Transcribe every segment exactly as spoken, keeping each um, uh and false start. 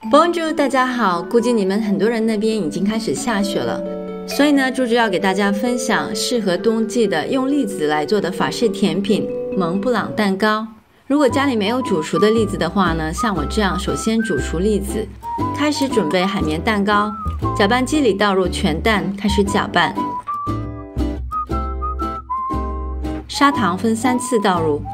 Bonjour， 大家好，估计你们很多人那边已经开始下雪了，所以呢，猪猪要给大家分享适合冬季的用栗子来做的法式甜品蒙布朗蛋糕。如果家里没有煮熟的栗子的话呢，像我这样，首先煮熟栗子，开始准备海绵蛋糕，搅拌机里倒入全蛋，开始搅拌。砂糖分三次倒入。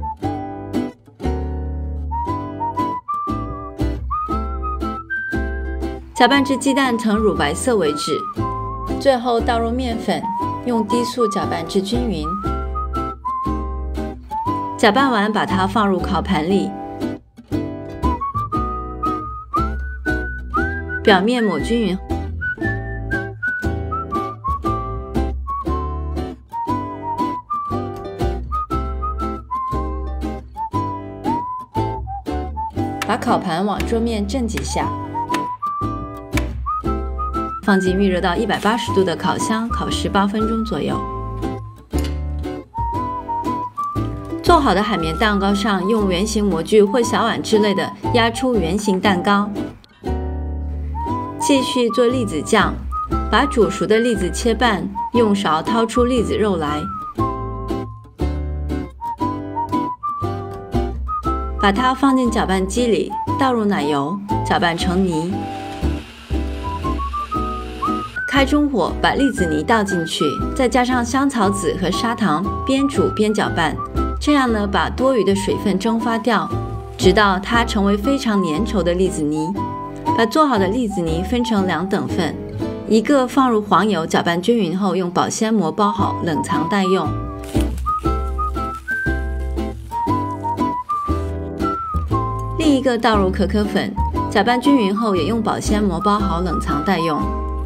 搅拌至鸡蛋呈乳白色为止，最后倒入面粉，用低速搅拌至均匀。搅拌完，把它放入烤盘里，表面抹均匀。把烤盘往桌面震几下。放进预热到一百八十度的烤箱，烤十八分钟左右。做好的海绵蛋糕上用圆形模具或小碗之类的压出圆形蛋糕。继续做栗子酱，把煮熟的栗子切半，用勺掏出栗子肉来，把它放进搅拌机里，倒入奶油，搅拌成泥。开中火，把栗子泥倒进去，再加上香草籽和砂糖，边煮边搅拌。这样呢，把多余的水分蒸发掉，直到它成为非常粘稠的栗子泥。把做好的栗子泥分成两等份，一个放入黄油搅拌均匀后，用保鲜膜包好，冷藏待用。另一个倒入可可粉，搅拌均匀后，也用保鲜膜包好，冷藏待用。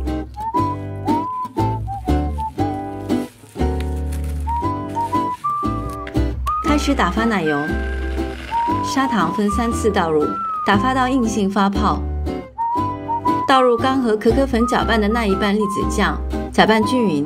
开始打发奶油，砂糖分三次倒入，打发到硬性发泡。倒入刚和可可粉搅拌的那一半栗子酱，搅拌均匀。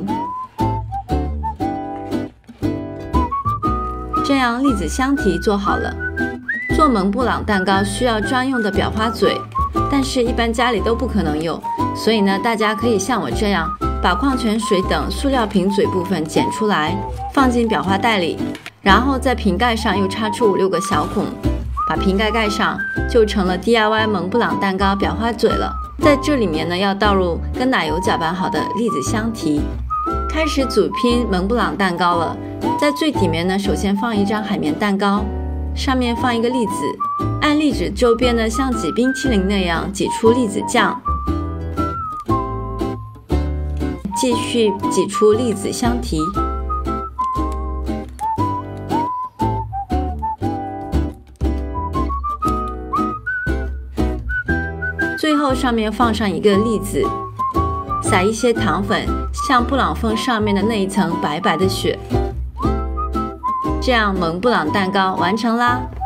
这样栗子香提做好了。做蒙布朗蛋糕需要专用的裱花嘴，但是一般家里都不可能有，所以呢，大家可以像我这样，把矿泉水等塑料瓶嘴部分剪出来，放进裱花袋里。然后在瓶盖上又插出五六个小孔，把瓶盖盖上，就成了 D I Y 蒙布朗蛋糕裱花嘴了。在这里面呢，要倒入跟奶油搅拌好的栗子香提。开始组拼蒙布朗蛋糕了。在最底面呢，首先放一张海绵蛋糕，上面放一个栗子，按栗子周边呢，像挤冰淇淋那样挤出栗子酱，继续挤出栗子香提。最后上面放上一个栗子，撒一些糖粉，像布朗峰上面的那一层白白的雪。这样蒙布朗蛋糕完成啦！